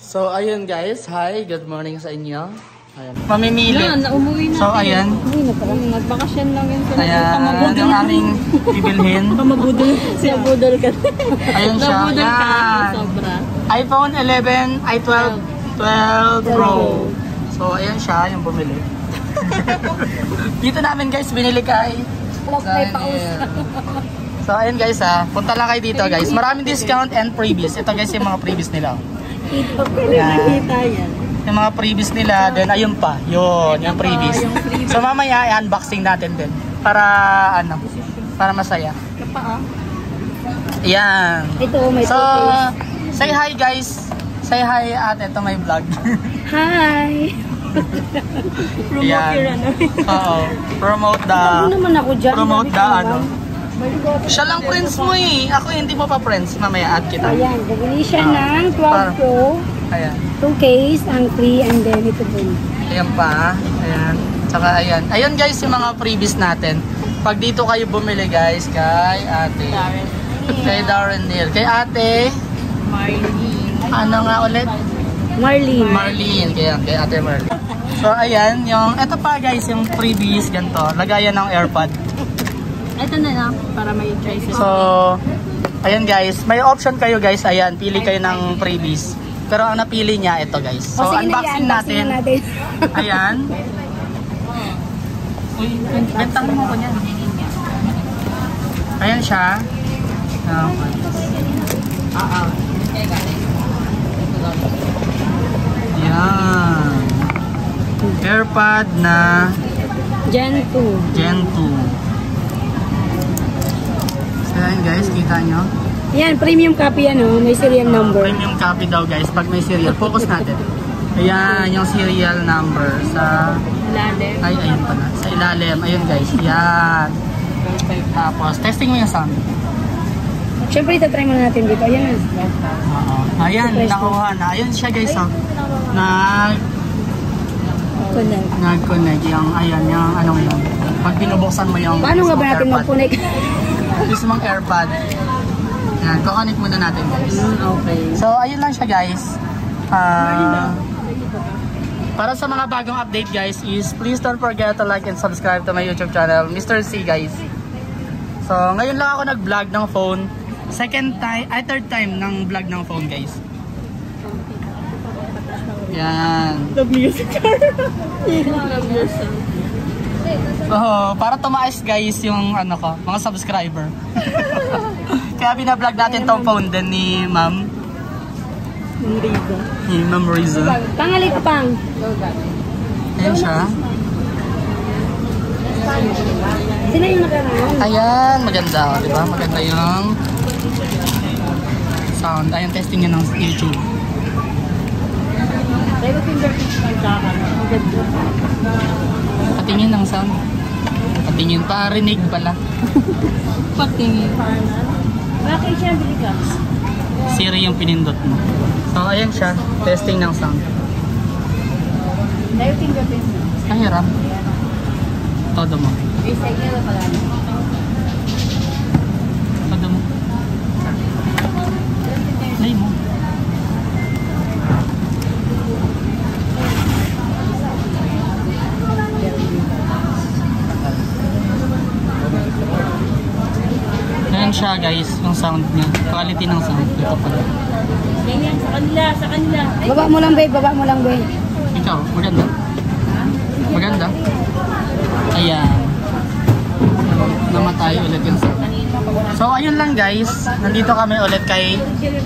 So, ayun guys. Hi, good morning sa inyo. Ayan. Mamimili. Umuwi na. So, ayan. Umuwi na parang nagbakasyon lang yun. Ayan, yung aming bibilhin. Pamabudol. Siya budol ka. Ayun siya. Ayan. iPhone 11, i12, 12 Pro. So, ayan siya, yung bumili. Dito namin guys, binili kay So, ayun guys punta lang kayo dito guys. Maraming discount and freebies. Ito guys yung mga freebies nila. Yung mga freebies nila, then ayun pa. Yun, yung freebies. So, mamaya i-unboxing natin din. Para, para masaya. Ayan. So, say hi guys. Say hi ate, ito may vlog. Hi! Promote the siya lang friends mo eh. Ako hindi mo pa friends. Mamaya add kita. Ayan, gagawin siya ng 12 Pro. Ayan. 2 case, ang 3 and then ito po. Ayan pa. Ayan. Tsaka ayan. Ayun guys yung mga freebies natin. Pag dito kayo bumili guys kay ate. Kay Darren Neil. Kay ate. Marlyn. Ano nga ulit? Marlyn. Kay ate Marlyn. So ayan. Ito pa guys yung freebies. Ganito. Lagayan ng AirPod. Ito na lang para may choice. So, ayan guys, may option kayo guys, ayan, pili kayo ng freebies. Pero ang napili niya ito guys. So, unboxing natin. Ayan. Uy, bentang mo ko niya. Ayan siya. Ayan. AirPod na Gen 2. Ayan guys, kita nyo? Yan, premium copy yan may serial number. Premium copy daw guys, pag may serial. Focus natin. Ayan, yung serial number sa ilalim. Ay, ayun pala. Sa ilalim. Ayun guys, yan. Tapos, testing mo yung sound. Siyempre, itatry muna natin dito. Ayan. Ayan, nakuha na. Ayun siya guys, nag-connect yung, ayan, yung anong yun. Pag binubuksan mo yung paano nga ba natin mag-connect? Mismong AirPod. Yan, kukonik muna natin guys. Okay. So, ayun lang siya guys. Para sa mga bagong update guys is please don't forget to like and subscribe to my YouTube channel, Mr.C guys. So, ngayon lang ako nag-vlog ng phone. Third time ng vlog ng phone guys. Yan. Love music. Love yourself. Para tumaas guys yung mga subscriber. Kaya binablog natin tong phone din ni Ma'am Riza. Pangalit ka pang. Ayan siya. Sino yung nakaraan? Ayan, maganda. Diba? Maganda yung sound. Ayan, testing yun ng YouTube. Patingin ng sound. Patingin pa, rinig pala. Patingin. Bakit siya bili ka? Siri yung pinindot mo. So, ayan siya. Testing ng sound. Dahil fingerprint mo. Ang hirap. Todo mo. Recycle na pala. Todo mo. Play mo. Ayan siya guys, yung sound niya. Quality ng sound. Ito pala. Ganyan, sa kanila. Baba mo lang babe. Ikaw, maganda? Maganda? Ayan. Namatay ulit yung sound. So ayun lang guys, nandito kami ulit kay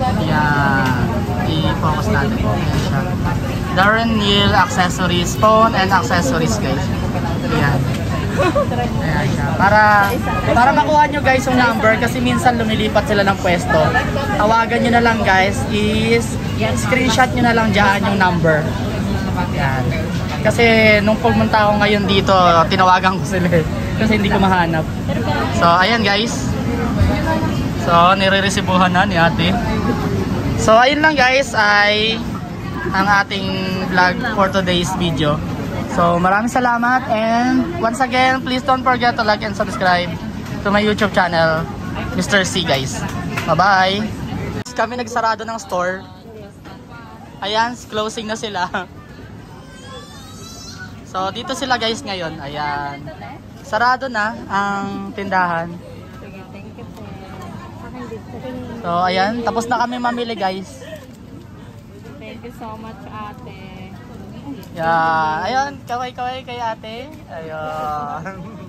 i-focus natin. Ayan siya. Darren Neil Accessories, Phone and Accessories guys. Ayan. Ayan siya. Para makuha nyo guys yung number kasi minsan lumilipat sila ng pwesto. Tawagan nyo na lang guys is screenshot nyo na lang dyan yung number. Ayan. Kasi nung pumunta ako ngayon dito, tinawagan ko sila kasi hindi ko mahanap. So ayan guys. So nire-resibuhan na ni ate. So ayun lang guys ay ang ating vlog for today's video. So maraming salamat and once again please don't forget to like and subscribe to my YouTube channel, Mr.C guys. Bye bye. Kami nagsarado ng store. Ayan, closing na sila. So, dito sila guys ngayon. Ayan. Sarado na ang tindahan. So, ayan. Tapos na kami mamili guys. Thank you so much, ate. Yeah. Ayun, kaway-kaway kay ate. Ayun.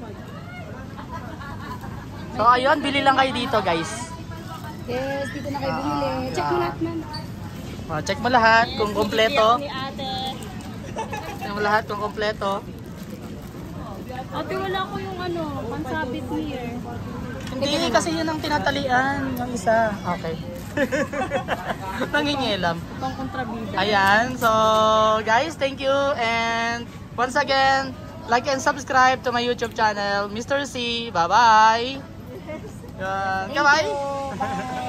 So, ayun. Bili lang kayo dito guys. Yes, dito na kayo bumili. Check mo lahat, ma'am. Check mo lahat kung kompleto. Ni ate. Check mo lahat kung kompleto. Ate, wala ko yung pansabit here. Hindi kasi yun ang tinatalian. Yung isa. Okay. Nangingilam. Itong kontrabida. Ayan. So, guys, thank you. And once again, like and subscribe to my YouTube channel, Mr.C. Bye-bye. Bye. Bye.